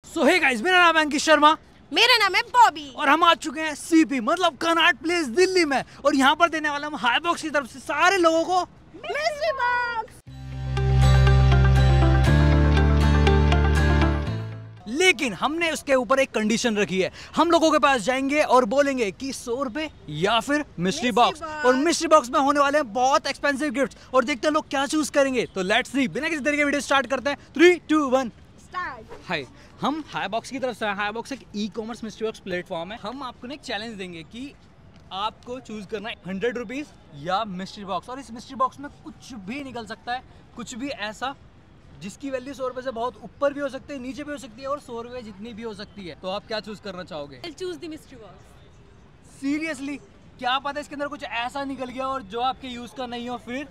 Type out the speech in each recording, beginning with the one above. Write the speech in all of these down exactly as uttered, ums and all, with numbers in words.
सो hey guys, मेरा नाम है अंकित शर्मा। मेरा नाम है बॉबी और हम आ चुके हैं सीपी मतलब कनॉट प्लेस दिल्ली में। और यहाँ पर देने वाले हम हाई बॉक्स की तरफ से सारे लोगों को मिस्ट्री बॉक्स। लेकिन हमने उसके ऊपर एक कंडीशन रखी है। हम लोगों के पास जाएंगे और बोलेंगे कि सौ रुपए या फिर मिस्ट्री बॉक्स। और मिस्ट्री बॉक्स में होने वाले हैं बहुत एक्सपेंसिव गिफ्ट्स और देखते हैं लोग क्या चूज करेंगे। तो लेट्स सी, बिना किसी तरह के वीडियो स्टार्ट करते हैं। Three two one start. Hi, हम हाई बॉक्स की तरफ से, हाई बॉक्स एक e commerce mystery box platform है। हम आपको एक चैलेंज देंगे कि आपको चूज करना है हंड्रेड रुपीज या मिस्ट्री बॉक्स। और इस मिस्ट्री बॉक्स में कुछ भी निकल सकता है, कुछ भी ऐसा जिसकी वैल्यू सौ रुपए से बहुत ऊपर भी हो सकती है, नीचे भी हो सकती है और सौ रुपए जितनी भी हो सकती है। तो आप क्या चूज करना चाहोगे? Choose the mystery box. Seriously? क्या पता इसके अंदर कुछ ऐसा निकल गया और जो आपके यूज का नहीं हो फिर?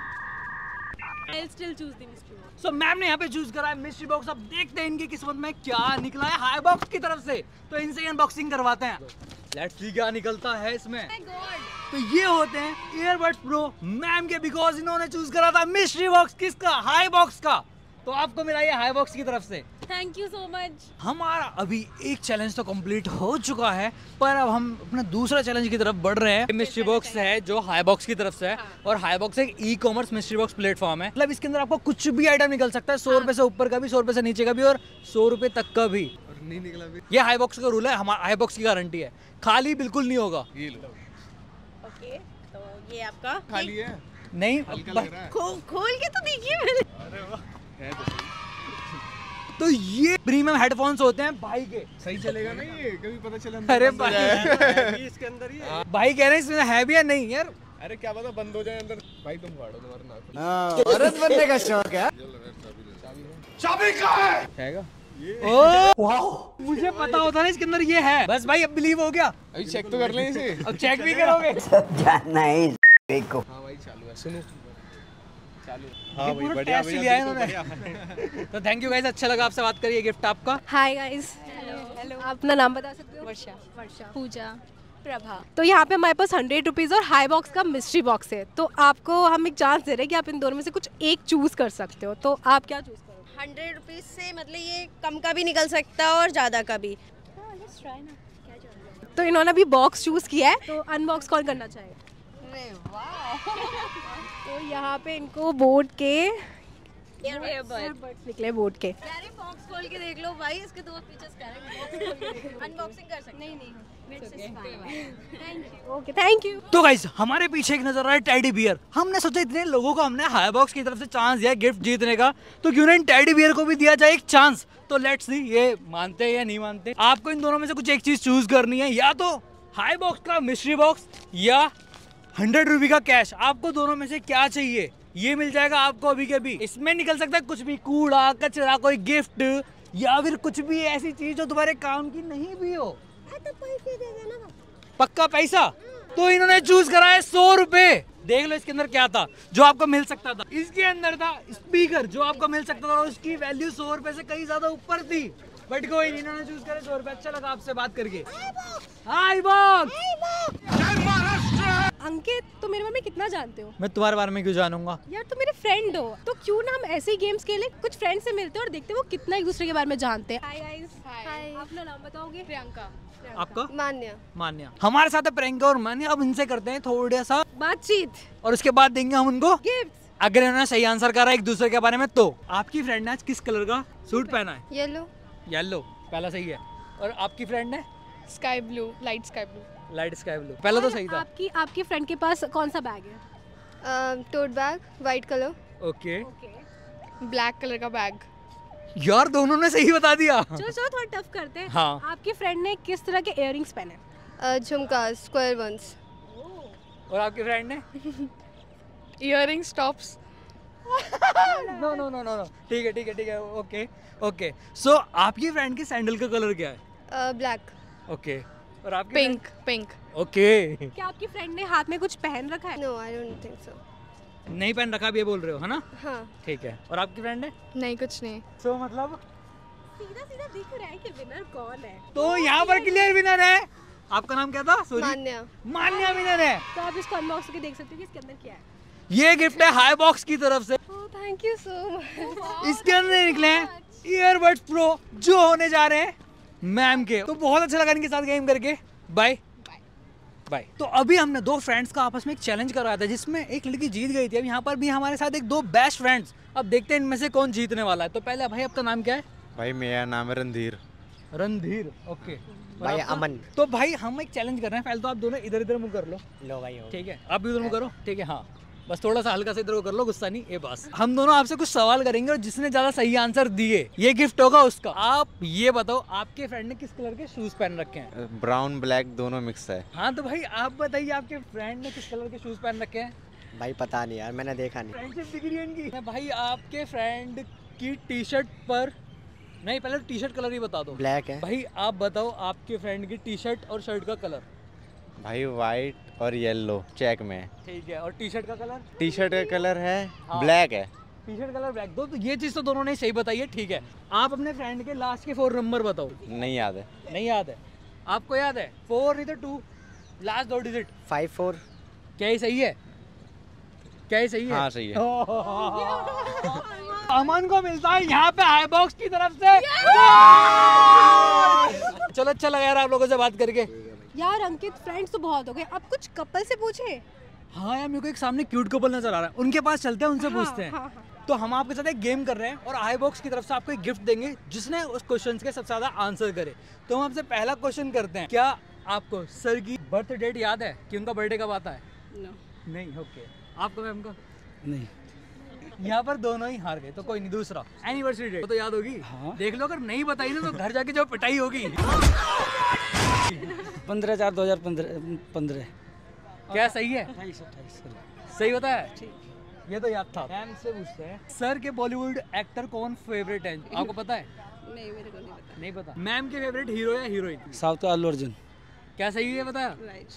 I'll still choose the mystery box. So so, ma'am ने यहाँ पे चूज करा है मिस्ट्री बॉक्स। अब देखते हैं इनकी किस्मत में क्या निकला है हाई बॉक्स की तरफ से। तो इनसे अनबॉक्सिंग करवाते हैं। लेट्स सी क्या निकलता है इसमें। My God. तो ये होते हैं ईयरबड्स प्रो मैम के, बिकॉज इन्होंने चूज करा था मिस्ट्री बॉक्स। किसका? हाई बॉक्स का। तो आपको मिला ये हाई बॉक्स की तरफ से। Thank you so much. हमारा अभी एक चैलेंज तो कंप्लीट हो चुका है, पर अब हम अपना दूसरा चैलेंज की तरफ बढ़ रहे हैं। मिस्ट्री बॉक्स है जो हाई बॉक्स की तरफ से है। हाँ। और हाई बॉक्स एक e commerce mystery box platform है। मतलब इसके अंदर आपको कुछ भी आइटम निकल सकता है, सौ रुपए से ऊपर का भी, सौ रुपए से नीचे का भी और सौ रुपए तक का भी। और नहीं निकला भी। ये हाई बॉक्स का रूल है, हमारा हाई बॉक्स की गारंटी है, खाली बिल्कुल नहीं होगा। ये लो। Okay. तो ये आपका खाली है। नहीं, हल्का लग रहा है। खो, खोल के तो देखिए मैंने। अरे वाह, है तो सही। तो ये प्रीमियम हेडफोन्स होते हैं भाई के। सही चलेगा ना ये? कभी पता चला। अरे बंद हो भाई, जाए। इसके अंदर ही है। भाई कह रहे हैं इसमें है भी या नहीं यार? अरे क्या पता बंद हो जाए अंदर। भाई तुम फाड़ो, तुम्हारा नाक। हाँ, औरत बनने का शौक है। चाबी कहाँ है? हैगा? ओह, मुझे पता होता ना इसके अंदर ये है। बस भाई अब बिलीव हो गया। अभी चेक तो कर लें इसे। अब चेक भी करोगे? नहीं को। हाँ भाई चालू है, सुनो चालू। हाँ भाई, बढ़िया लिया है इन्होंने। तो थैंक यू गाइस, अच्छा लगा आपसे बात करिए। गिफ्ट आपका। Hi guys. हेलो। आप अपना नाम बता सकते हो? वर्षा। वर्षा। पूजा। प्रभा। तो यहाँ पे हमारे पास हंड्रेड रुपीज और हाई बॉक्स का मिस्ट्री बॉक्स है। तो आपको हम एक चांस दे रहे हैं कि आप इन दोनों में से कुछ एक चूज कर सकते हो। तो आप क्या चूज करोगे? हंड्रेड रुपीज से मतलब ये कम का भी निकल सकता है और ज्यादा का भी। तो इन्होंने अभी बॉक्स चूज किया है, तो अनबॉक्स कौन करना चाहेगा? अरे वाह। तो यहाँ पे इनको बोर्ड के Earbuds निकले बोर्ड के। यार बॉक्स खोल के देख लो भाई, इसके दो फीचर्स क्या है? अनबॉक्सिंग कर सकते। नहीं नहीं ओके, थैंक यू। तो गाइस, हमारे पीछे एक नजर आ रहा है टेडी बियर। हमने सोचा इतने लोगों को हमने हाई बॉक्स की तरफ से चांस दिया गिफ्ट जीतने का, तो क्यों ना इन टेडी बियर को भी दिया जाए एक चांस। तो लेट्स सी ये मानते हैं या नहीं मानते। आपको इन दोनों में से कुछ एक चीज चूज करनी है, या तो हाई बॉक्स का मिस्ट्री बॉक्स या हंड्रेड रुपी का कैश। आपको दोनों में से क्या चाहिए? ये मिल जाएगा आपको अभी के अभी। इसमें निकल सकता है कुछ भी, कूड़ा कचरा, कोई गिफ्ट या फिर कुछ भी ऐसी चीज जो तुम्हारे काम की नहीं भी हो। तो पैसे दे देना। पक्का पैसा? तो इन्होंने चूज करा है सौ रुपए। देख लो इसके अंदर क्या था जो आपको मिल सकता था। इसके अंदर था स्पीकर जो आपको मिल सकता था और उसकी वैल्यू सौ रुपए से कहीं ज्यादा ऊपर थी। बट कोई नहीं, इन्होंने चूज करे सौ रुपए। अच्छा लगा आपसे बात करके। High box. अंकित, तो मेरे बारे में कितना जानते हो? मैं तुम्हारे बारे में क्यों जानूंगा? यार तुम मेरे फ्रेंड हो, तो क्यों ना हम ऐसे ही गेम्स खेलें, कुछ फ्रेंड से मिलते हैं और देखते हैं वो कितना एक दूसरे के बारे में जानते हैं। Hi guys. हाय। अपना नाम बताओगे? प्रियंका। आपका? मान्या। मान्या। हमारे साथ है प्रियंका और मान्या। अब इनसे करते हैं थोड़ा सा बातचीत और उसके बाद देंगे हम उनको गिफ्ट। अगर इन्होंने सही आंसर करा एक दूसरे के बारे में तो। आपकी फ्रेंड ने आज किस कलर का सूट पहना है? येलो। येलो, पहला सही है। और आपकी फ्रेंड ने sky blue, light sky blue. Light sky blue, पहला तो सही था। आपकी आपकी फ्रेंड के पास कौन सा बैग है? Tote bag, white colour. Okay. Black colour का बैग। यार दोनों ने सही बता दिया। चलो चलो थोड़ा टफ करते हैं। हाँ। आपकी फ्रेंड ने किस तरह के इयररिंग्स पहने? झुमका, स्क्वायर वंस। और आपकी फ्रेंड ने? Earrings, tops. No no no no no ठीक है ठीक है ठीक है ओके ओके। सो आपकी फ्रेंड की सैंडल का कलर क्या है? ब्लैक। ओके। और आपकी पिंक। पिंक। ओके। क्या आपकी फ्रेंड ने हाथ में कुछ पहन रखा है? No, I don't think so. नहीं पहन रखा भी ये बोल रहे हो है ना? हाँ। ठीक है। और आपकी फ्रेंड ने? नहीं, कुछ नहीं। सो so, मतलब सीधा सीधा दिख रहा है कि विनर कौन है। तो यहाँ पर क्लियर विनर है। आपका नाम क्या था? सॉरी। मान्या। मान्या विनर है। तो आप इसको अनबॉक्स करके देख सकते हो कि इसके अंदर क्या है। ये गिफ्ट है हाई बॉक्स की तरफ से। Thank you so much. इसके अंदर निकले हैं ईयरबड्स प्रो जो होने जा रहे हैं मैम के। तो बहुत अच्छा लगा इनके साथ गेम करके। Bye bye. तो अभी हमने दो फ्रेंड्स का आपस में एक चैलेंज करवाया था जिसमें एक लड़की जीत गई थी। अब यहाँ पर भी हमारे साथ एक दो बेस्ट फ्रेंड्स, अब देखते हैं इनमें से कौन जीतने वाला है। तो पहले भाई आपका नाम क्या है? भाई मेरा नाम है रणधीर। रणधीर, ओके। भाई अमन। तो भाई हम एक चैलेंज कर रहे हैं, पहले तो आप दोनों इधर इधर मुंह कर लो। लो भाई ठीक है, आप भी उधर मुंह करो। ठीक है, हाँ बस थोड़ा सा हल्का सा इधर को कर लो, गुस्सा नहीं, ये बस। हम दोनों आपसे कुछ सवाल करेंगे और जिसने ज्यादा सही आंसर दिए ये गिफ्ट होगा उसका। आप ये बताओ आपके फ्रेंड ने किस कलर के शूज पहन रखे हैं? ब्राउन ब्लैक दोनों मिक्स है। हाँ तो भाई आप बताइए आपके फ्रेंड ने किस कलर के शूज पहन रखे हैं? भाई पता नहीं यार, मैंने देखा नहीं। फ्रेंडशिप दिख रही है इनकी। भाई आपके फ्रेंड की टी शर्ट पर, नहीं पहले टी शर्ट कलर ही बता दो। ब्लैक है। भाई आप बताओ आपके फ्रेंड की टी शर्ट और शर्ट का कलर? भाई वाइट और येलो चेक में। ठीक है, और टी शर्ट का कलर? टी शर्ट का कलर है हाँ। ब्लैक है। T shirt colour black. दो तो ये चीज़ तो दोनों ने सही बताई है। ठीक है, आप अपने फ्रेंड के लास्ट के फोर नंबर बताओ। नहीं याद है। नहीं याद है? आपको याद है? फोर नहीं तो टू, लास्ट दो डिजिट। Five four. क्या ही सही है? क्या ही सही है? हाँ सही है। अमन को मिलता है यहाँ पे हाई बॉक्स की तरफ से। चलो अच्छा लगा यार आप लोगों से बात करके। यार अंकित, फ्रेंड्स तो बहुत हो गए, अब कुछ कपल से पूछे। हाँ यार मेरे को एक सामने क्यूट कपल नजर आ रहा है, उनके पास चलते हैं, उनसे हाँ, पूछते हैं। हाँ, हाँ। तो हम आपके साथ एक गेम कर रहे हैं और आई बॉक्स की तरफ से आपको एक गिफ्ट देंगे जिसने उस क्वेश्चन के सबसे ज्यादा आंसर करे। तो हम आपसे पहला क्वेश्चन करते हैं, क्या आपको सर की बर्थ डेट याद है कि उनका बर्थडे कब आता है? No. नहीं, ओके। आपको मैम का? नहीं। यहाँ पर दोनों ही हार गए, तो कोई नहीं। दूसरा एनिवर्सरी डेट तो याद होगी। हाँ। देख लो, अगर नहीं बताई ना तो घर जाके जो पिटाई होगी। पंद्रह चार दो हजार पंद्रह पंद्रह क्या सही है? अट्ठाईस अट्ठाईस सही होता है? ये तो याद था। मैम से पूछते हैं, सर के बॉलीवुड एक्टर कौन फेवरेट है? आपको पता है? नहीं, मेरे को नहीं पता। नहीं पता। मैम के फेवरेट हीरो या हीरोइन? साउथ का अल्लू अर्जुन। क्या सही है बताया?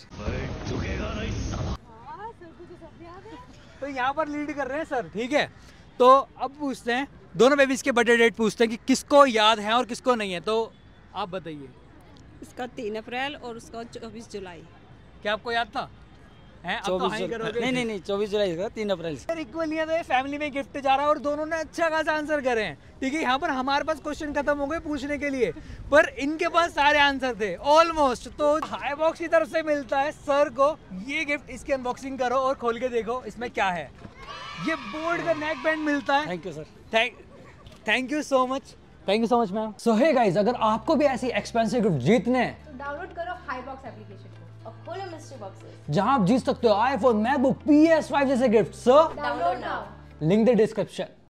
तो यहाँ पर लीड कर रहे हैं सर। ठीक है, तो अब पूछते हैं दोनों बेबीज के बर्थडे डेट पूछते हैं कि किसको याद है और किसको नहीं है। तो आप बताइए। इसका तीन अप्रैल और उसका चौबीस जुलाई। क्या आपको याद था? हैं अब तो चौबीस हाई करोगे। नहीं नहीं नहीं चौबीस जुलाई का, तीन अप्रैल से। इक्वली है तो ये फैमिली में गिफ्ट जा रहा है और दोनों ने अच्छा खासा आंसर करे हैं। ठीक है, यहाँ पर हमारे पास क्वेश्चन खत्म हो गए पूछने के लिए, पर इनके पास सारे आंसर थे ऑलमोस्ट। तो हाई बॉक्स की तरफ से मिलता है सर को ये गिफ्ट। इसकी अनबॉक्सिंग करो और खोल के देखो इसमें क्या है। ये बोर्ड का नेक बैंड मिलता है। Thank you sir. Thank thank you so much. Thank you so much ma'am. So hey guys, अगर आपको भी ऐसी एक्सपेंसिव गिफ्ट जीतने हैं तो डाउनलोड करो हाई बॉक्स एप्लीकेशन को और खोलो मिस्ट्री बॉक्सेस। जहां आप जीत सकते हो iPhone, MacBook, P S five जैसे gift. So download now. Link the description.